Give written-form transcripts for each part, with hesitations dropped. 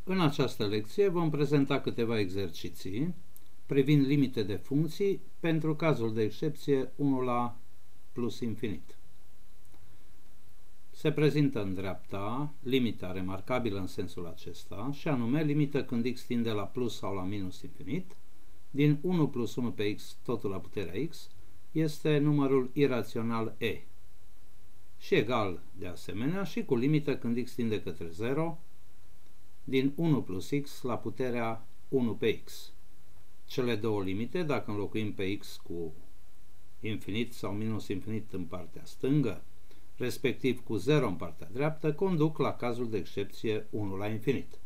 În această lecție vom prezenta câteva exerciții privind limite de funcții pentru cazul de excepție 1 la plus infinit. Se prezintă în dreapta limita remarcabilă în sensul acesta, și anume limită când x tinde la plus sau la minus infinit, din 1 plus 1 pe x totul la puterea x, este numărul irațional e. Și egal, de asemenea, și cu limită când x tinde către 0, din 1 plus x la puterea 1 pe x. Cele două limite, dacă înlocuim pe x cu infinit sau minus infinit în partea stângă, respectiv cu 0 în partea dreaptă, conduc la cazul de excepție 1 la infinit.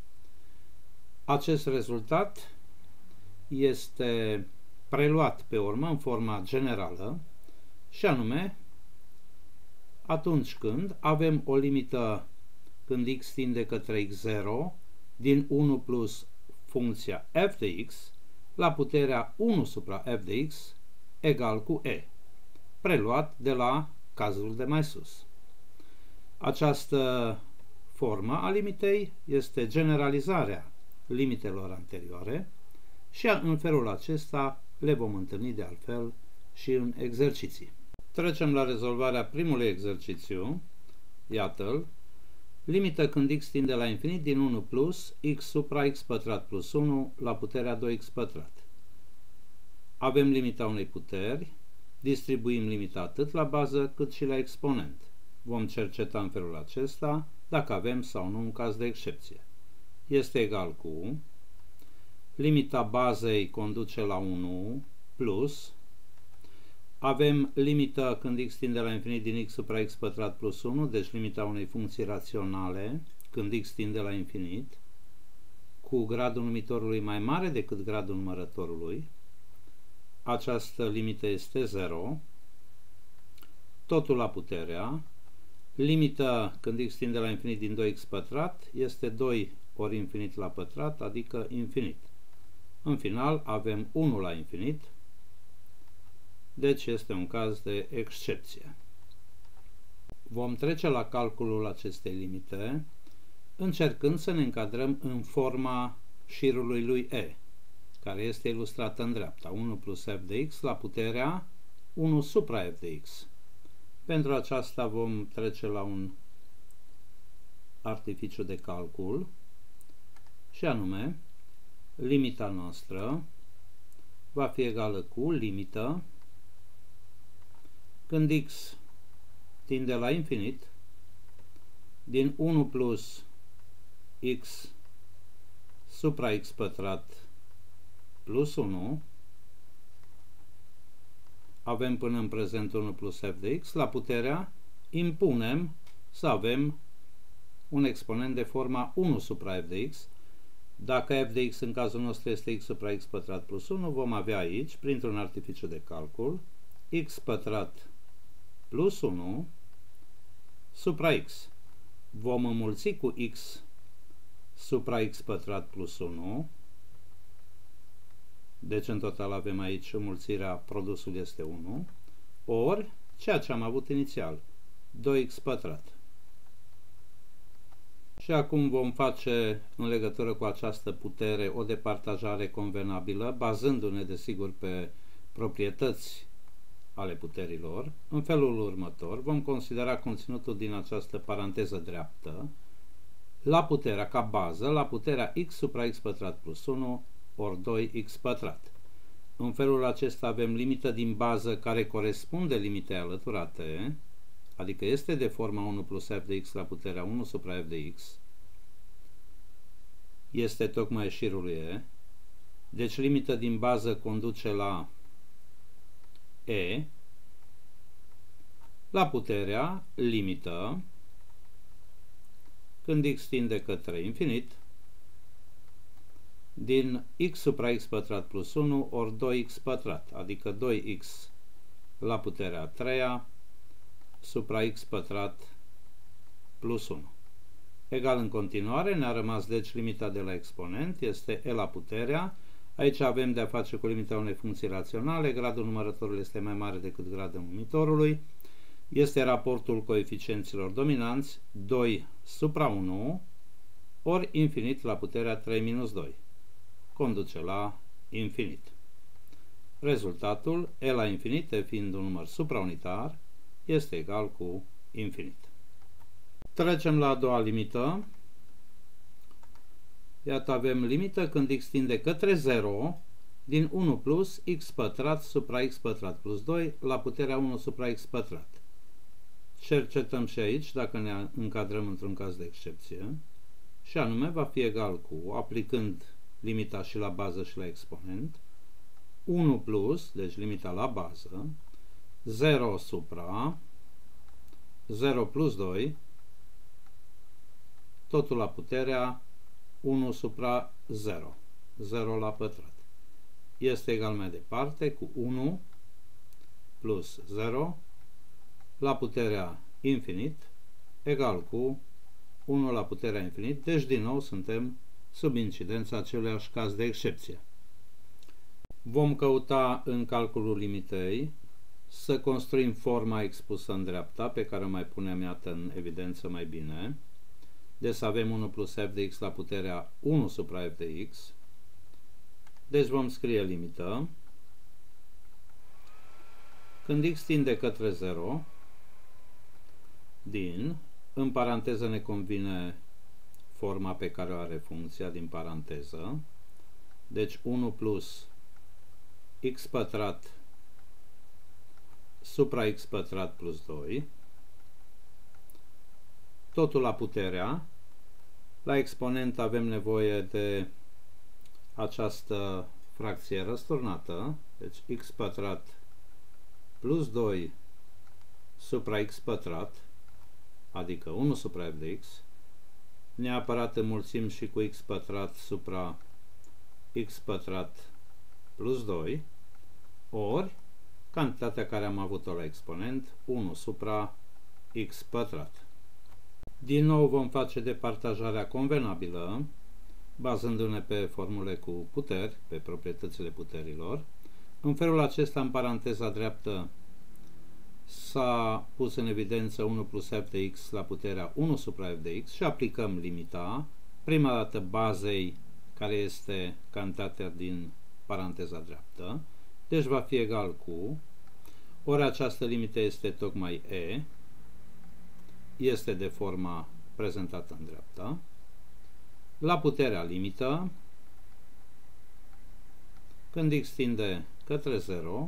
Acest rezultat este preluat pe urmă în forma generală, și anume atunci când avem o limită când x tinde către x0 din 1 plus funcția f de x la puterea 1 supra f de x egal cu e, preluat de la cazul de mai sus. Această formă a limitei este generalizarea limitelor anterioare și în felul acesta le vom întâlni de altfel și în exerciții. Trecem la rezolvarea primului exercițiu. Iată-l. Limită când x tinde la infinit din 1 plus x supra x pătrat plus 1 la puterea 2x pătrat. Avem limita unei puteri, distribuim limita atât la bază cât și la exponent. Vom cerceta în felul acesta dacă avem sau nu un caz de excepție. Este egal cu limita bazei conduce la 1 plus avem limită când x tinde la infinit din x supra x pătrat plus 1, deci limita unei funcții raționale când x tinde la infinit, cu gradul numitorului mai mare decât gradul numărătorului. Această limită este 0, totul la puterea. Limita când x tinde la infinit din 2x pătrat este 2 ori infinit la pătrat, adică infinit. În final avem 1 la infinit, deci este un caz de excepție. Vom trece la calculul acestei limite, încercând să ne încadrăm în forma șirului lui e, care este ilustrată în dreapta, 1 plus f de x la puterea 1 supra f de x. Pentru aceasta vom trece la un artificiu de calcul, și anume, limita noastră va fi egală cu limită când x tinde la infinit din 1 plus x supra x pătrat plus 1, avem până în prezent 1 plus f de x, la puterea impunem să avem un exponent de forma 1 supra f de x. Dacă f de x în cazul nostru este x supra x pătrat plus 1, vom avea aici, printr-un artificiu de calcul, x pătrat plus 1 supra x. Vom înmulți cu x supra x pătrat plus 1, deci în total avem aici înmulțirea, produsul este 1, ori ceea ce am avut inițial, 2x pătrat. Și acum vom face în legătură cu această putere o departajare convenabilă, bazându-ne desigur pe proprietăți ale puterilor. În felul următor vom considera conținutul din această paranteză dreaptă la puterea ca bază, la puterea x supra x pătrat plus 1 ori 2x pătrat. În felul acesta avem limită din bază care corespunde limitei alăturate, adică este de forma 1 plus f de x la puterea 1 supra f de x, este tocmai șirul e, deci limită din bază conduce la e, la puterea limită când x tinde către infinit din x supra x pătrat plus 1 ori 2x pătrat, adică 2x la puterea a treia supra x pătrat plus 1. Egal în continuare, ne-a rămas deci limita de la exponent, este e la puterea. Aici avem de a face cu limita unei funcții raționale, gradul numărătorului este mai mare decât gradul numitorului. Este raportul coeficienților dominanți 2 supra 1 ori infinit la puterea 3 minus 2. Conduce la infinit. Rezultatul, e la infinit, fiind un număr supraunitar, este egal cu infinit. Trecem la a doua limită. Iată, avem limită când x tinde către 0 din 1 plus x pătrat supra x pătrat plus 2 la puterea 1 supra x pătrat. Cercetăm și aici dacă ne încadrăm într-un caz de excepție, și anume va fi egal cu, aplicând limita și la bază și la exponent, 1 plus, deci limita la bază, 0 supra 0 plus 2, totul la puterea 1 supra 0, 0 la pătrat. Este egal mai departe cu 1 plus 0 la puterea infinit egal cu 1 la puterea infinit. Deci din nou suntem sub incidența aceluiași caz de excepție. Vom căuta în calculul limitei să construim forma expusă în dreapta, pe care o mai punem iată în evidență mai bine. Deci să avem 1 plus f de x la puterea 1 supra f de x. Deci vom scrie limită. Când x tinde către 0, din, în paranteză ne convine forma pe care o are funcția din paranteză, deci 1 plus x pătrat supra x pătrat plus 2, totul la puterea. La exponent avem nevoie de această fracție răsturnată, deci x pătrat plus 2 supra x pătrat, adică 1 supra f de x, neapărat înmulțim și cu x pătrat supra x pătrat plus 2, ori cantitatea care am avut-o la exponent, 1 supra x pătrat. Din nou vom face departajarea convenabilă, bazându-ne pe formule cu puteri, pe proprietățile puterilor. În felul acesta, în paranteza dreaptă, s-a pus în evidență 1 plus f de x la puterea 1 supra f de x și aplicăm limita, prima dată bazei, care este cantitatea din paranteza dreaptă, deci va fi egal cu, ori această limită este tocmai e, este de forma prezentată în dreapta, la puterea limită, când x tinde către 0,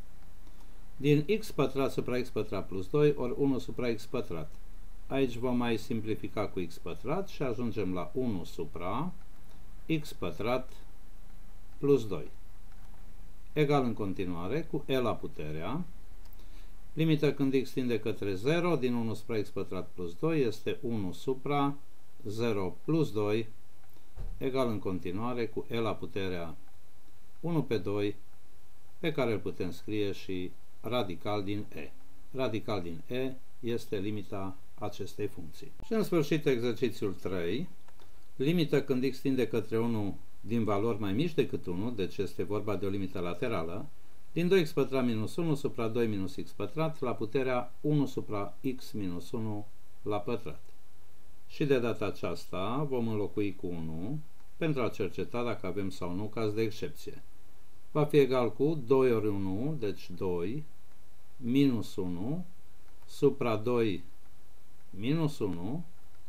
din x pătrat supra x pătrat plus 2 ori 1 supra x pătrat. Aici vom mai simplifica cu x pătrat și ajungem la 1 supra x pătrat plus 2. Egal în continuare cu e la puterea. Limită când x tinde către 0, din 1 supra x pătrat plus 2 este 1 supra 0 plus 2, egal în continuare cu e la puterea 1 pe 2, pe care îl putem scrie și radical din e. Radical din e este limita acestei funcții. Și în sfârșit exercițiul 3, limită când x tinde către 1 din valori mai mici decât 1, deci este vorba de o limită laterală, din 2x pătrat minus 1 supra 2 minus x pătrat la puterea 1 supra x minus 1 la pătrat. Și de data aceasta vom înlocui cu 1 pentru a cerceta dacă avem sau nu caz de excepție. Va fi egal cu 2 ori 1, deci 2, minus 1, supra 2 minus 1,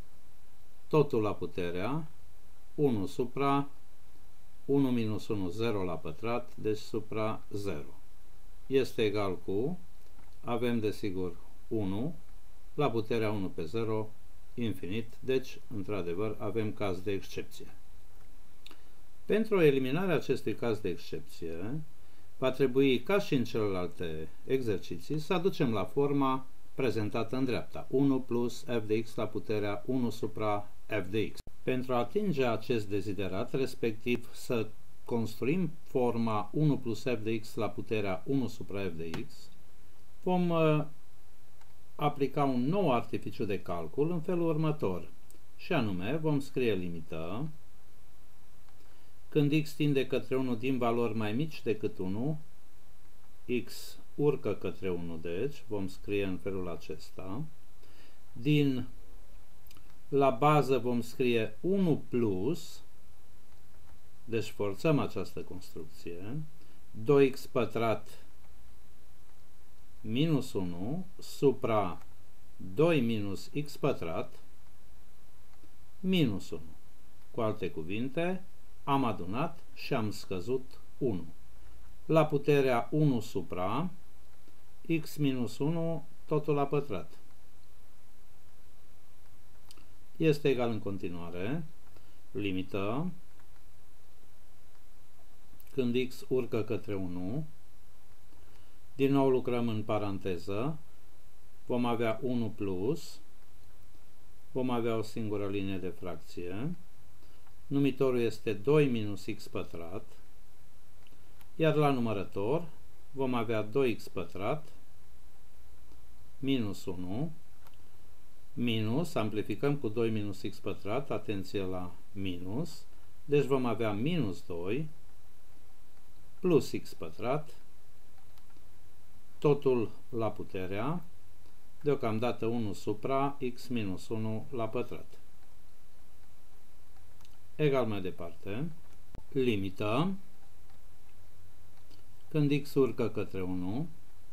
totul la puterea 1 supra 1 minus 1, 0 la pătrat, deci supra 0. Este egal cu, avem desigur 1, la puterea 1 pe 0, infinit, deci, într-adevăr, avem caz de excepție. Pentru eliminarea acestui caz de excepție, va trebui, ca și în celelalte exerciții, să aducem la forma prezentată în dreapta, 1 plus f de x la puterea 1 supra f de x. Pentru a atinge acest deziderat, respectiv să construim forma 1 plus f de x la puterea 1 supra f de x, vom aplica un nou artificiu de calcul în felul următor, și anume vom scrie limită când x tinde către 1 din valori mai mici decât 1, x urcă către 1, deci vom scrie în felul acesta, din La bază vom scrie 1 plus, deci forțăm această construcție, 2x pătrat minus 1 supra 2 minus x pătrat minus 1. Cu alte cuvinte, am adunat și am scăzut 1. La puterea 1 supra x minus 1, totul la pătrat. Este egal în continuare, limită, când x urcă către 1, din nou lucrăm în paranteză, vom avea 1 plus, vom avea o singură linie de fracție, numitorul este 2 minus x pătrat, iar la numărător vom avea 2x pătrat minus 1, minus, amplificăm cu 2 minus x pătrat, atenție la minus, deci vom avea minus 2 plus x pătrat, totul la puterea, deocamdată 1 supra x minus 1 la pătrat. Egal mai departe, limită, când x urcă către 1,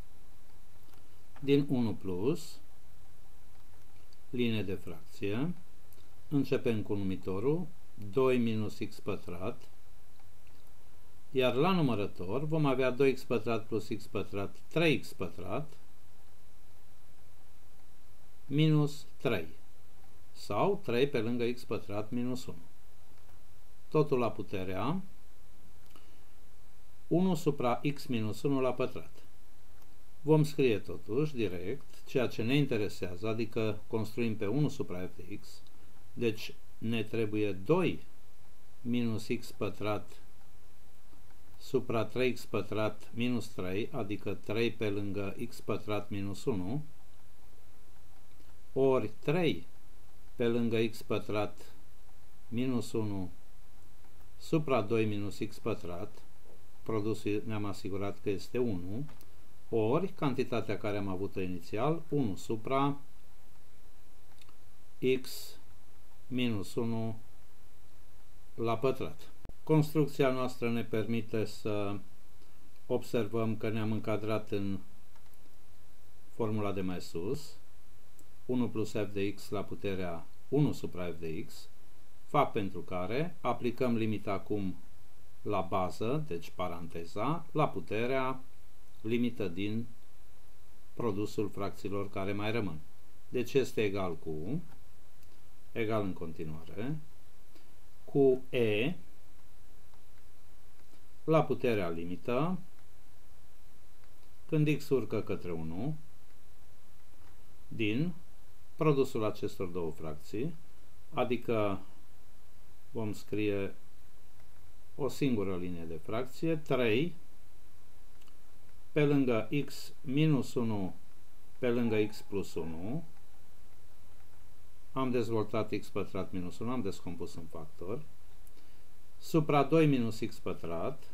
din 1 plus, linie de fracție, începem cu numitorul 2 minus x pătrat, iar la numărător vom avea 2x pătrat plus x pătrat, 3x pătrat, minus 3, sau 3 pe lângă x pătrat minus 1. Totul la puterea 1 supra x minus 1 la pătrat. Vom scrie totuși direct ceea ce ne interesează, adică construim pe 1 supra f de x, deci ne trebuie 2 minus x pătrat supra 3x pătrat minus 3, adică 3 pe lângă x pătrat minus 1, ori 3 pe lângă x pătrat minus 1 supra 2 minus x pătrat, produsul ne-am asigurat că este 1, ori cantitatea care am avut-o inițial, 1 supra x minus 1 la pătrat. Construcția noastră ne permite să observăm că ne-am încadrat în formula de mai sus, 1 plus f de x la puterea 1 supra f de x, fapt pentru care aplicăm limita acum la bază, deci paranteza, la puterea limită din produsul fracțiilor care mai rămân. Deci este egal cu, egal în continuare, cu e la puterea limită, când x urcă către 1, din produsul acestor două fracții, adică vom scrie o singură linie de fracție, 3 pe lângă x minus 1 pe lângă x plus 1, am dezvoltat x pătrat minus 1, am descompus în factor, supra 2 minus x pătrat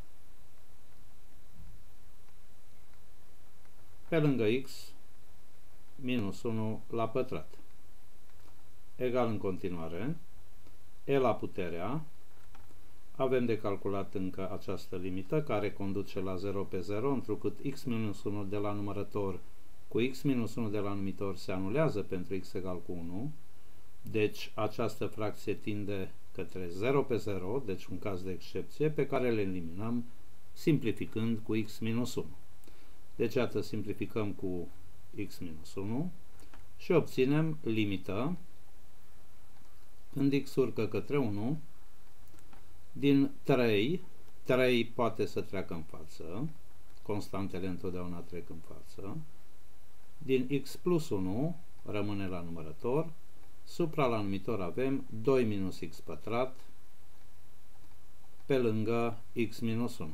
pe lângă x minus 1 la pătrat. Egal în continuare, e la puterea, avem de calculat încă această limită care conduce la 0 pe 0, întrucât x minus 1 de la numărător cu x minus 1 de la numitor se anulează pentru x egal cu 1, deci această fracție tinde către 0 pe 0, deci un caz de excepție, pe care le eliminăm simplificând cu x minus 1. Deci, iată, simplificăm cu x minus 1 și obținem limită când x urcă către 1, din 3 poate să treacă în față, constantele întotdeauna trec în față, din x plus 1 rămâne la numărător, supra la numitor avem 2 minus x pătrat pe lângă x minus 1.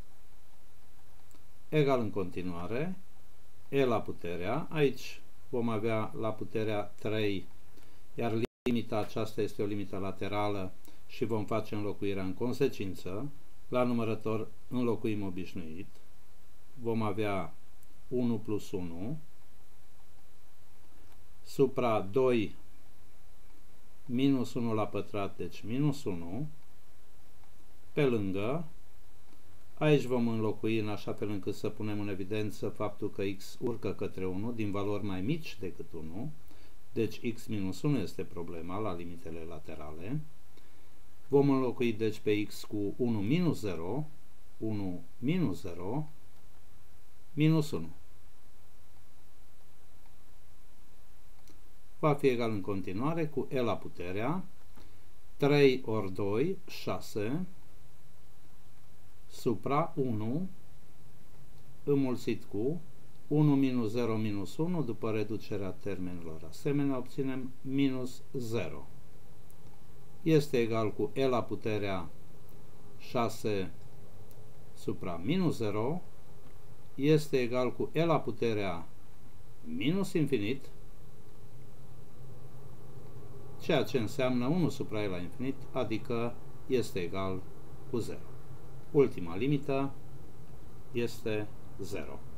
Egal în continuare, e la puterea, aici vom avea la puterea 3, iar limita aceasta este o limită laterală și vom face înlocuirea în consecință, la numărător înlocuim obișnuit, vom avea 1 plus 1 supra 2 minus 1 la pătrat, deci minus 1, pe lângă, aici vom înlocui în așa fel încât să punem în evidență faptul că x urcă către 1 din valori mai mici decât 1, deci x minus 1 este problema la limitele laterale. Vom înlocui deci pe x cu 1 minus 0, 1 minus 0, minus 1. Va fi egal în continuare cu e la puterea 3 ori 2, 6, supra 1, înmulțit cu 1 minus 0 minus 1, după reducerea termenilor asemenea, obținem minus 0. Este egal cu e la puterea 6 supra minus 0, este egal cu e la puterea minus infinit, ceea ce înseamnă 1 supra e la infinit, adică este egal cu 0. Ultima limită este 0.